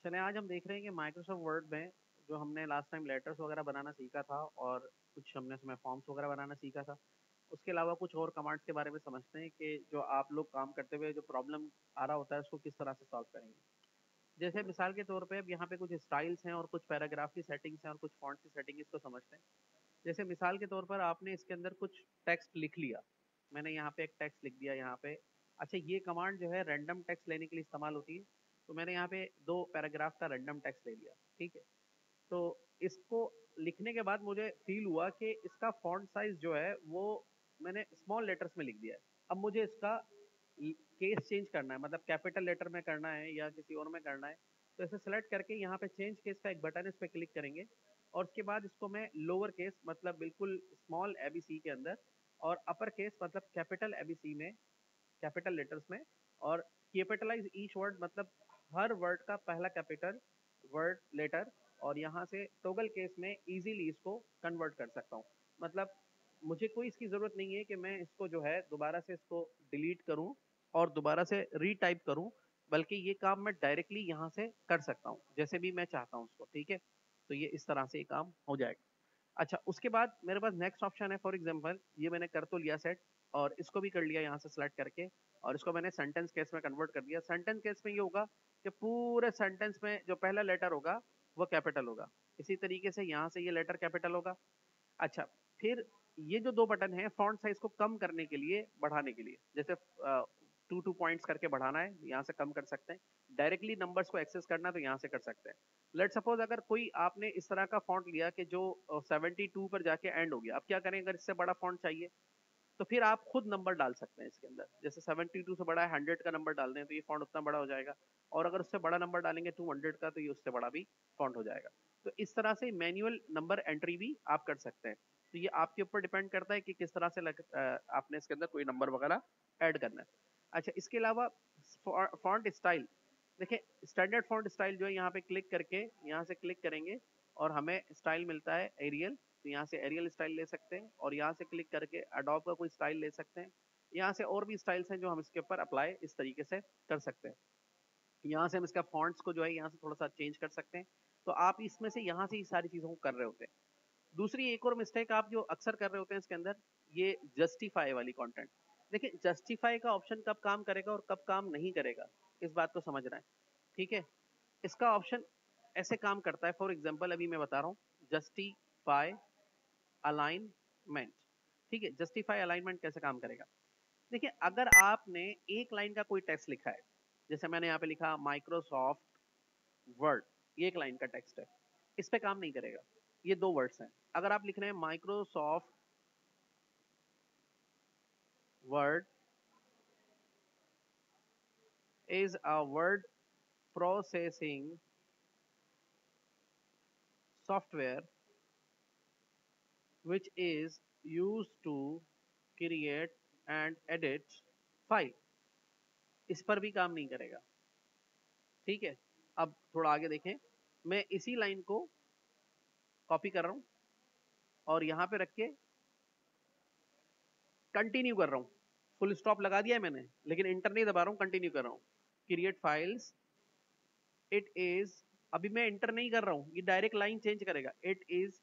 चलिए आज हम देख रहे हैं कि माइक्रोसॉफ्ट वर्ड में जो हमने लास्ट टाइम लेटर्स वगैरह बनाना सीखा था और कुछ हमने उसमें फॉर्म्स वगैरह बनाना सीखा था। उसके अलावा कुछ और कमांड्स के बारे में समझते हैं कि जो आप लोग काम करते हुए जो प्रॉब्लम आ रहा होता है उसको किस तरह से सॉल्व करेंगे। जैसे मिसाल के तौर पे अब यहाँ पे कुछ स्टाइल्स हैं और कुछ पैराग्राफ की सेटिंग्स हैं और कुछ फॉन्ट की सेटिंग, इसको समझते हैं। जैसे मिसाल के तौर पर आपने इसके अंदर कुछ टेक्स्ट लिख लिया, मैंने यहाँ पे एक टेक्स्ट लिख दिया यहाँ पे। अच्छा, ये कमांड जो है रैंडम टेक्स्ट लेने के लिए इस्तेमाल होती है। तो मैंने यहाँ पे 2 पैराग्राफ का रैंडम टेक्स्ट ले लिया, ठीक है। तो इसको लिखने के बाद मुझे फील हुआ कि इसका फॉन्ट साइज जो है वो मैंने स्मॉल लेटर्स में लिख दिया है। अब मुझे इसका केस चेंज करना है, मतलब कैपिटल लेटर में करना है या किसी और में करना है। तो इसे सेलेक्ट करके यहाँ पे चेंज केस का एक बटन है, इस पर क्लिक करेंगे और उसके बाद इसको मैं लोअर केस मतलब बिल्कुल स्मॉल एबीसी के अंदर और अपर केस मतलब कैपिटल एबीसी में, कैपिटल लेटर्स में, और कैपिटलाइज ईच वर्ड मतलब हर वर्ड का पहला कैपिटल वर्ड लेटर, और यहाँ से टोगल केस में इजीली इसको कन्वर्ट कर सकता हूँ। मतलब मुझे कोई इसकी ज़रूरत नहीं है कि मैं इसको जो है दोबारा से इसको डिलीट करूँ और दोबारा से रीटाइप करूँ, बल्कि ये काम मैं डायरेक्टली यहाँ से कर सकता हूँ जैसे भी मैं चाहता हूँ उसको, ठीक है। तो ये इस तरह से ये काम हो जाएगा। अच्छा, उसके बाद मेरे पास नेक्स्ट ऑप्शन है, फॉर एग्जांपल ये मैंने कर तो लिया सेट और इसको भी कर लिया यहाँ से सेलेक्ट करके, और इसको मैंने सेंटेंस केस में कन्वर्ट कर दिया। सेंटेंस केस में ये होगा कि पूरे सेंटेंस में जो पहला लेटर होगा वो कैपिटल होगा, इसी तरीके से यहाँ से ये लेटर कैपिटल होगा। अच्छा, फिर ये जो 2 बटन है फॉन्ट साइज को कम करने के लिए, बढ़ाने के लिए, जैसे 2 पॉइंट्स करके बढ़ाना है यहाँ से कम कर सकते हैं, डायरेक्टली नंबर्स को एक्सेस करना तो यहाँ से कर सकते हैं। लेट सपोज अगर कोई आपने इस तरह का फॉन्ट लिया कि जो 72 पर जाके एंड हो गया, अब क्या करें अगर इससे बड़ा फॉन्ट चाहिए, तो फिर आप खुद नंबर डाल सकते हैं इसके अंदर। जैसे 72 से बड़ा है, 100 का नंबर डाल दें तो ये फॉन्ट उतना बड़ा हो जाएगा, और अगर उससे बड़ा नंबर डालेंगे 200 का तो ये उससे बड़ा भी फॉन्ट हो जाएगा। तो इस तरह से मैनुअल नंबर एंट्री भी आप कर सकते हैं। तो ये आपके ऊपर डिपेंड करता है कि किस तरह से आपने इसके अंदर कोई नंबर वगैरह ऐड करना है। अच्छा, इसके अलावा फॉन्ट स्टाइल, देखिए स्टैंडर्ड फॉन्ट स्टाइल जो है यहाँ पे क्लिक करके, यहाँ से क्लिक करेंगे और हमें स्टाइल मिलता है एरियल, तो यहाँ से एरियल स्टाइल ले सकते हैं, और यहाँ से क्लिक करके अडोब का कोई स्टाइल ले सकते हैं। यहाँ से और भी स्टाइल्स हैं जो हम इसके ऊपर अप्लाई इस तरीके से कर सकते हैं। यहाँ से हम इसका फॉन्ट्स को जो है यहाँ से थोड़ा सा चेंज कर सकते हैं। तो आप इसमें से यहाँ से ही सारी चीज़ों को कर रहे होते हैं। दूसरी एक और मिस्टेक आप जो अक्सर कर रहे होते हैं इसके अंदर, ये जस्टिफाई वाली कंटेंट। देखिए जस्टिफाई का ऑप्शन कब काम करेगा और कब काम नहीं करेगा, इस बात को समझना है, ठीक है। इसका ऑप्शन ऐसे काम करता है, फॉर एग्जांपल अभी मैं बता रहा हूँ, जस्टिफाई अलाइनमेंट, ठीक है। जस्टिफाई अलाइनमेंट कैसे काम करेगा, देखिए अगर आपने एक लाइन का कोई टेक्स्ट लिखा है, जैसे मैंने यहाँ पे लिखा माइक्रोसॉफ्ट वर्ड, ये एक लाइन का टेक्स्ट है, इस पे काम नहीं करेगा, ये 2 वर्ड्स हैं। अगर आप लिख रहे हैं Microsoft Word is a word processing software which is used to create and edit file, इस पर भी काम नहीं करेगा, ठीक है। अब थोड़ा आगे देखें, मैं इसी लाइन को कॉपी कर रहा हूं और यहां पे रख के कंटिन्यू कर रहा हूं, फुल स्टॉप लगा दिया है मैंने, लेकिन इंटर नहीं दबा रहा हूं, कंटिन्यू कर रहा हूं। क्रिएट फाइल्स, इट इज, अभी मैं इंटर नहीं कर रहा हूं, ये डायरेक्ट लाइन चेंज करेगा। इट इज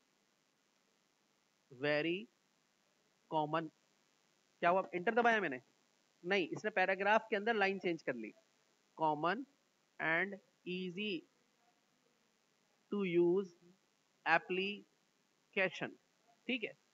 वेरी कॉमन, क्या हुआ, इंटर दबाया मैंने, नहीं, इसने पैराग्राफ के अंदर लाइन चेंज कर ली। Common and easy to use application, ठीक है।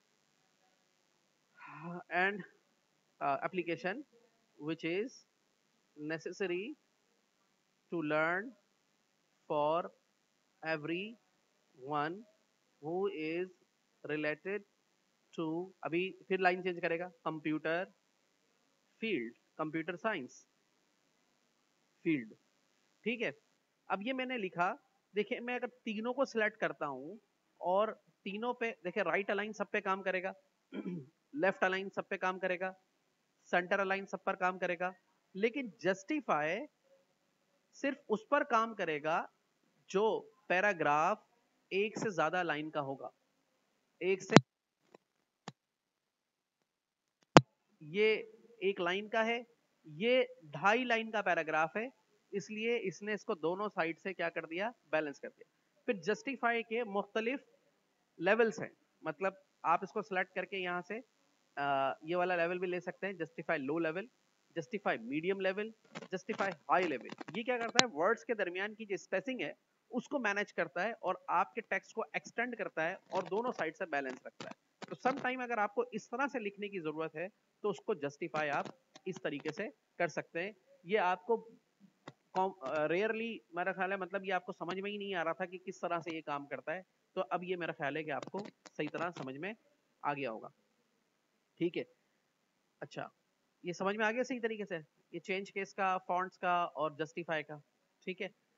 And application which is necessary to learn for everyone who is related to, अभी फिर लाइन चेंज करेगा, computer field, computer science field, ठीक है। अब ये मैंने लिखा, देखिए मैं अगर तीनों को सिलेक्ट करता हूं और तीनों पे देखिए, राइट अलाइन सब पे काम करेगा, लेफ्ट अलाइन सब पे काम करेगा, सेंटर अलाइन सब पर काम करेगा, लेकिन जस्टिफाई सिर्फ उस पर काम करेगा जो पैराग्राफ एक से ज्यादा लाइन का होगा। एक से, ये एक लाइन का है, ये 2.5 लाइन का पैराग्राफ है, इसलिए इसने इसको दोनों साइड से क्या कर दिया, बैलेंस कर दिया। फिर जस्टिफाई के मुख्तलिफ लेवल्स हैं, मतलब आप इसको सेलेक्ट करके यहाँ से ये वाला लेवल भी ले सकते हैं, justify low level, justify medium level, justify high level. ये क्या करता है, वर्ड्स के दरमियान की जो स्पेसिंग है उसको मैनेज करता है और आपके टेक्स्ट को एक्सटेंड करता है और दोनों साइड से बैलेंस रखता है। तो सम टाइम अगर आपको इस तरह से लिखने की जरूरत है तो उसको जस्टिफाई आप इस तरीके से कर सकते हैं। ये आपको रेयरली मेरा ख्याल है, मतलब ये आपको समझ में ही नहीं आ रहा था कि किस तरह से ये काम करता है, तो अब ये मेरा ख्याल है कि आपको सही तरह समझ में आ गया होगा। ठीक है, अच्छा, ये समझ में आ गया सही तरीके से, ये चेंज केस का, फॉन्ट्स का और जस्टिफाई का। ठीक है,